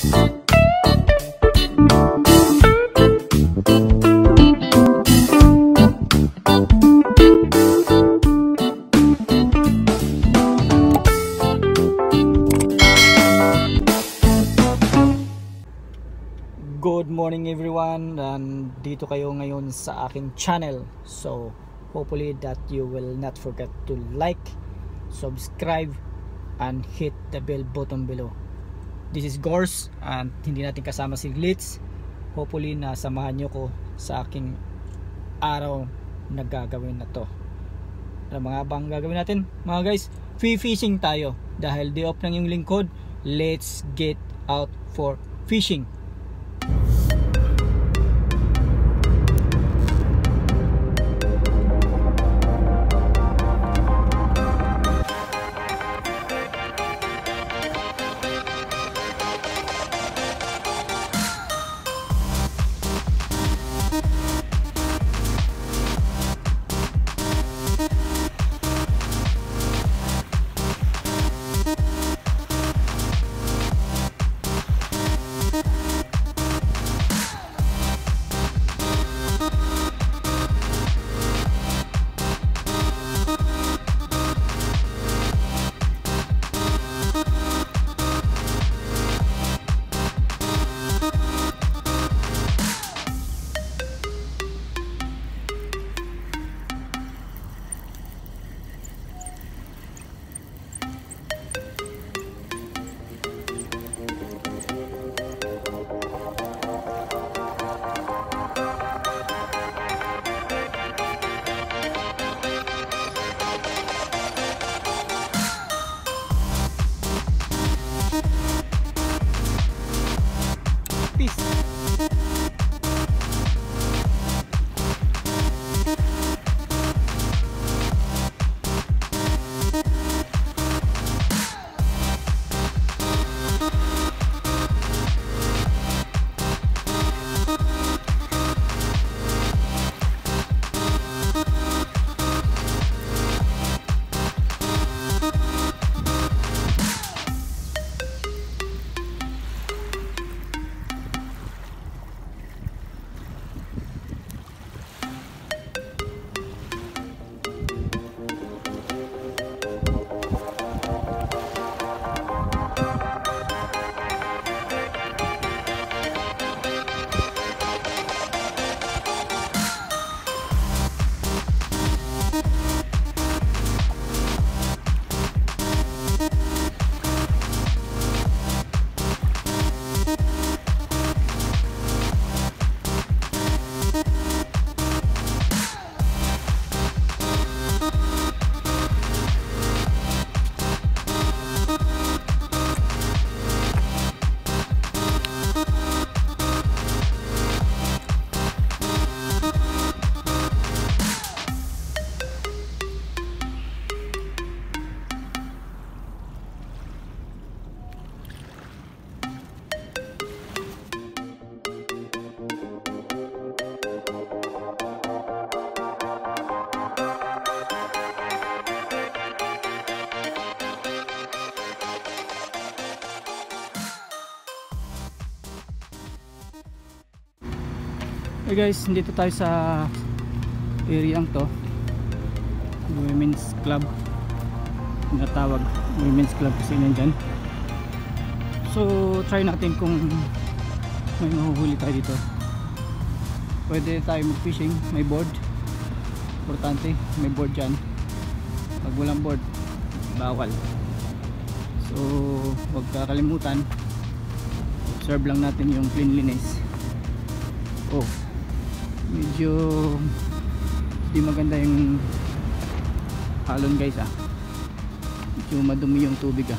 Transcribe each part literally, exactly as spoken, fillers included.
Good morning everyone, and dito kayo ngayon sa aking channel. So hopefully that you will not forget to like, subscribe and hit the bell button below. This is GORS and hindi natin kasama si Litz. Hopefully na samahan nyo ko sa aking araw na gagawin na to. Ano mga bang gagawin natin mga guys? Free fishing tayo dahil day off ng yung lingkod. Let's get out for fishing. Hey guys, dito tayo sa area to, Women's Club natawag, Women's Club kasi nandyan. So try natin kung may mahuhuli tayo dito. Pwede tayo mag fishing, may board, importante may board dyan. Pag walang board, bawal. So huwag kakalimutan, observe lang natin yung cleanliness. Oh, medyo di maganda yung halon guys ah. Medyo madumi yung tubig ah.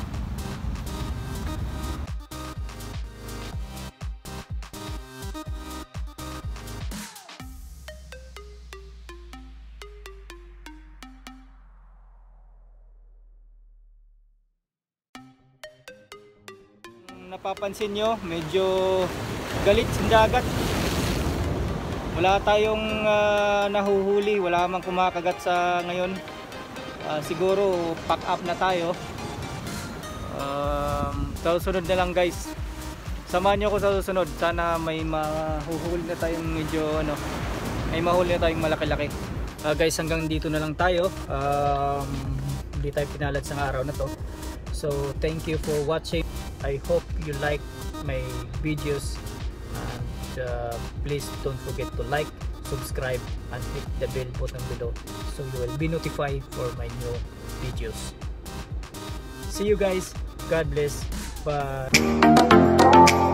Napapansin nyo, medyo galit sa dagat. Wala tayong uh, nahuhuli, wala mang kumakagat sa ngayon. Uh, siguro pack up na tayo. Um, so sunod na lang guys. Samahan nyo ako sa susunod. Sana may mahuhuli na tayong medyo ano, may mahuli na tayong malaki-laki. Uh, guys, hanggang dito na lang tayo. Um, hindi tayo pinalad sa araw na to. So thank you for watching. I hope you like my videos, and uh, please don't forget to like, subscribe, and hit the bell button below so you will be notified for my new videos. See you guys. God bless. Bye.